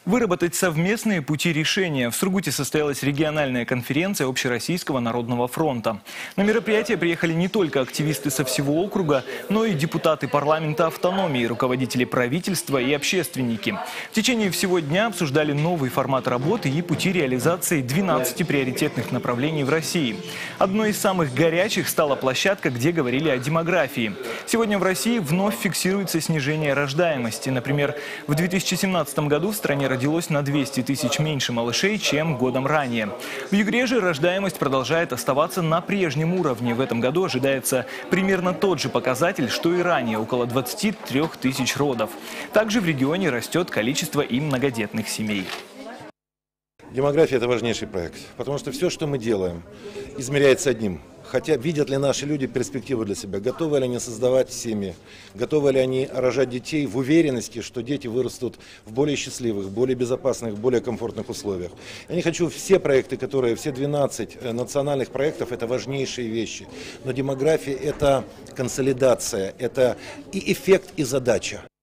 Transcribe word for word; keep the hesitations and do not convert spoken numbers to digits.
Выработать совместные пути решения. В Сургуте состоялась региональная конференция Общероссийского народного фронта. На мероприятие приехали не только активисты со всего округа, но и депутаты парламента автономии, руководители правительства и общественники. В течение всего дня обсуждали новый формат работы и пути реализации двенадцати приоритетных направлений в России. Одной из самых горячих стала площадка, где говорили о демографии. Сегодня в России вновь фиксируется снижение рождаемости. Например, в две тысячи семнадцатом году в стране родилось на двести тысяч меньше малышей, чем годом ранее. В Югре же рождаемость продолжает оставаться на прежнем уровне. В этом году ожидается примерно тот же показатель, что и ранее – около двадцати трёх тысяч родов. Также в регионе растет количество и многодетных семей. Демография – это важнейший проект, потому что все, что мы делаем, измеряется одним. Хотя видят ли наши люди перспективу для себя, готовы ли они создавать семьи, готовы ли они рожать детей в уверенности, что дети вырастут в более счастливых, более безопасных, более комфортных условиях. Я не хочу все проекты, которые, все двенадцать национальных проектов, это важнейшие вещи. Но демография – это консолидация, это и эффект, и задача.